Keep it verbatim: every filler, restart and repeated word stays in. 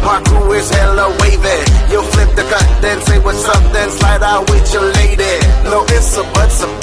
My crew is hella wavy. You flip the cut, then say what's up, then slide out with your lady. No ifs or buts about